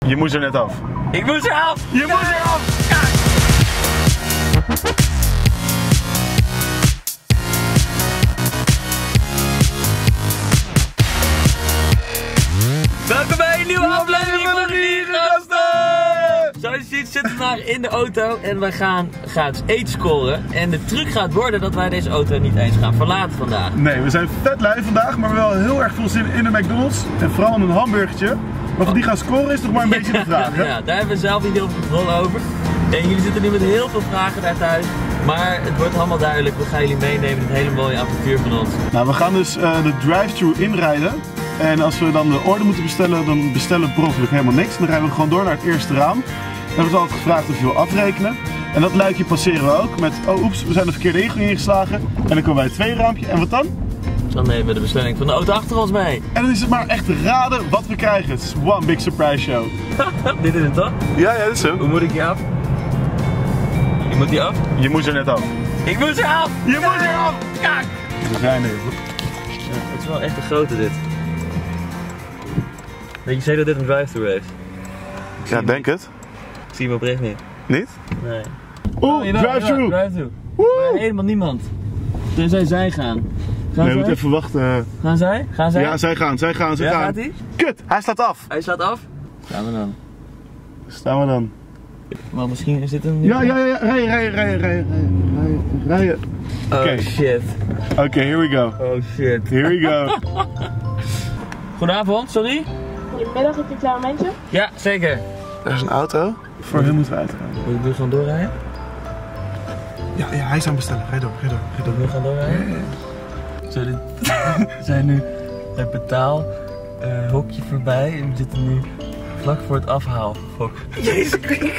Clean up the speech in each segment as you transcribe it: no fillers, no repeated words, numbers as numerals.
Je moest er net af. Ik moest eraf! Je moest eraf! Ja. Welkom bij een nieuwe aflevering van de Giergasten! Zoals je ziet zitten we vandaag in de auto en wij gaan gratis eten scoren. En de truc gaat worden dat wij deze auto niet eens gaan verlaten vandaag. Nee, we zijn vet lui vandaag, maar wel heel erg veel zin in de McDonald's. En vooral in een hamburgertje. Maar of die gaan scoren is toch maar een beetje de vraag, hè? Ja, daar hebben we zelf niet heel veel controle over. En jullie zitten nu met heel veel vragen daar thuis. Maar het wordt allemaal duidelijk. We gaan jullie meenemen in het hele mooie avontuur van ons. Nou, we gaan dus de drive-thru inrijden. En als we dan de orde moeten bestellen, dan bestellen we per ongeluk helemaal niks. Dan rijden we gewoon door naar het eerste raam. Dan wordt altijd gevraagd of je wil afrekenen. En dat luikje passeren we ook met, oh oeps, we zijn de verkeerde ingang ingeslagen. En dan komen wij het tweede raampje. En wat dan? Dan nemen we de bestelling van de auto achter ons mee. En dan is het maar echt raden wat we krijgen. Het is one big surprise show. Dit is het toch? Ja, dat is hem. Hoe moet ik hier af? Je moet hier af? Je moest er net af. Ik moest er af! Je moest er af! Kijk! We zijn er. Ja, het is wel echt een grote dit. Weet je zeker dat dit een drive-thru heeft? Ja, denk het. Ik zie hem oprecht niet. Niet? Nee. Oeh, drive-thru! Drive-thru. Maar helemaal niemand. Tenzij zij gaan. Nee, we moeten even wachten. Gaan zij? Gaan zij? Ja, zij gaan. Ja, gaat hij? Kut, hij staat af. Hij slaat af? Gaan we dan. Staan we dan? Maar misschien is dit een... Ja, rijden. Oh Oké. shit. Oké, here we go. Oh shit. Here we go. Goedenavond, sorry? Goedemiddag, heb je een klaar momentje? Ja, zeker. Daar is een auto. Voor hem moeten we uitrijden. Moet ik nu gewoon doorrijden? Ja, hij is aan het bestellen. Ga door. Moet ik nu gewoon doorrijden? Zo, we zijn nu het betaalhokje voorbij en we zitten nu vlak voor het afhaalhok. Jezus.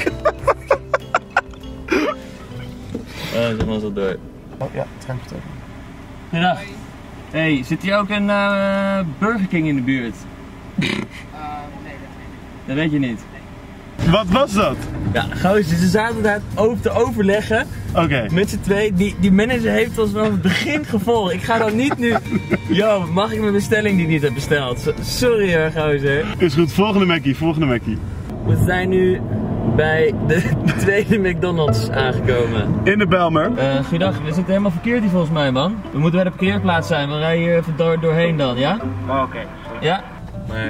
Zeg maar zo door. Oh ja, het ruimt het ook. Goedendag. Hey, zit hier ook een Burger King in de buurt? Nee, Dat weet je niet. Wat was dat? Ja, gozer, ze zaten daar over te overleggen Oké. met z'n twee. Die manager heeft ons vanaf het begin gevolgd. Ik ga dan niet nu... Yo, mag ik mijn bestelling die ik niet heb besteld? Sorry hoor, gozer. Is goed, volgende Mackie. We zijn nu bij de tweede McDonald's aangekomen. In de Bijlmer. Goeiedag, we zitten helemaal verkeerd hier volgens mij, man. We moeten bij de parkeerplaats zijn, we rijden hier even doorheen dan, ja? Oké. Ja? Maar...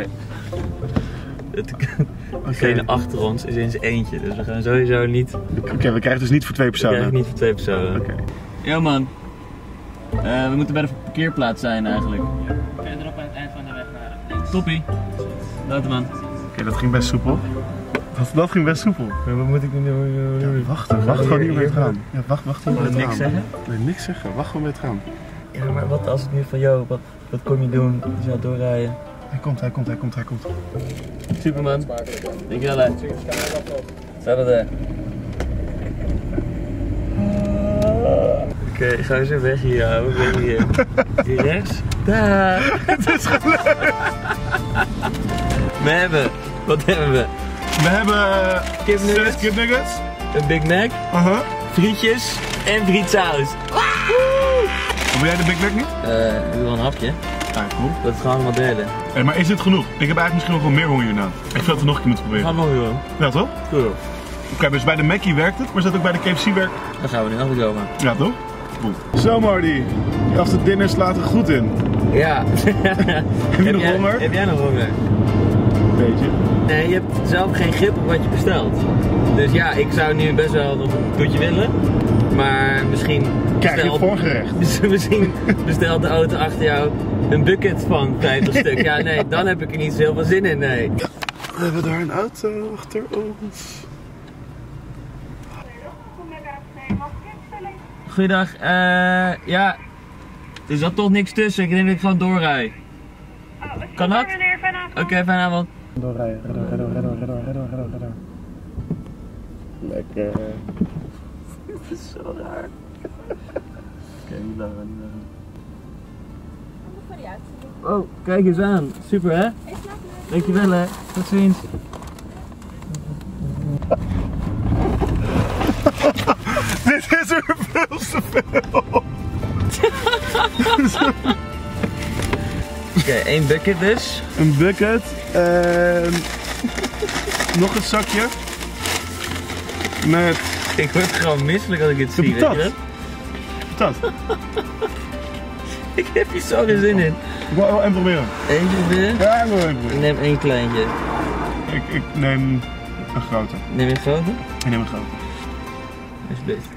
Degene achter ons is in zijn eentje, dus we gaan sowieso niet... Oké, we krijgen dus niet voor twee personen. Krijg ik niet voor twee personen. Oké. Ja man. We moeten bij de parkeerplaats zijn eigenlijk. Verderop aan het eind van de weg naar links. Toppie. Laten man. Oké, dat ging best soepel. Dat ging best soepel. Wat moet ik nu doen? Wacht gewoon hier bij het raam. Ja, wacht hier bij het raam. Niks zeggen? Nee, niks zeggen. Wacht gewoon bij het raam. Ja, maar wat als ik nu van jou, wat kom je doen? Je gaat doorrijden. Hij komt. Superman. Dankjewel hè. Staat het er. Oké, ga eens weg hier houden. Weg hier. Hier rechts. Daar. Het is gelukt. Wat hebben we? We hebben Kipnuggets. 6 kipnuggets. Een Big Mac. Frietjes en frietsaus. Wil jij de Big Mac niet? Ik wil wel een hapje. Ja, cool. Dat gaan we allemaal delen. Hey, maar is dit genoeg? Ik heb eigenlijk misschien nog wel meer honger hierna. Ik vind dat we nog een keer moeten We proberen. gaan nog gewoon. Ja, toch? Cool. Oké, dus bij de Mackie werkt het, maar is dat ook bij de KFC werkt? Dan gaan we nu afkomen. Ja, toch? Cool. Zo Marty, je after dinner slaat er goed in. Ja. Heb je nog honger? Heb jij nog honger? Beetje. Nee, je hebt zelf geen grip op wat je bestelt. Dus ja, ik zou nu best wel nog een toetje willen. Maar misschien Krijg je het voorgerecht? Misschien bestelt de auto achter jou een bucket van 50 stuk. Ja, nee, dan heb ik er niet zo heel veel zin in, nee. We hebben daar een auto achter ons. Goeiedag, ja. Er zat toch niks tussen, ik denk dat ik gewoon doorrij. Kan dat? Oké, fijne avond. Doorrijden, rijden. Lekker. Dit is zo raar. Oké, niet langer. Oh, kijk eens aan. Super hè? Dankjewel hè. Tot ziens. Dit is er veel te veel. Oké, één bucket dus. Een bucket en nog een zakje. Met Ik word gewoon misselijk als ik dit zie, weet je dat? patat. Ik heb hier zo geen zin in. Ik wil wel één proberen. Eentje proberen? Ja, ik wil één Ik proberen. neem één kleintje. Ik neem een grote. Neem je een grote? Ik neem een grote. Alsjeblieft.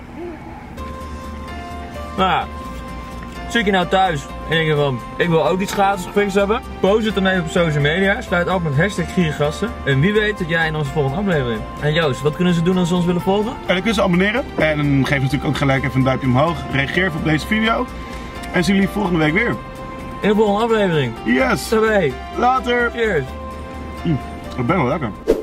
Nou, zit je nou thuis en denk je van, ik wil ook iets gratis gefixt hebben? Post het dan even op social media, sluit af met #GierigGasten. En wie weet dat jij in onze volgende aflevering. En Joost, wat kunnen ze doen als ze ons willen volgen? En dan kun je ze abonneren. En dan geef natuurlijk ook gelijk even een duimpje omhoog. Reageer even op deze video. En zien jullie volgende week weer. In de volgende aflevering. Yes! Daarbij. Later! Cheers. Dat ben wel lekker.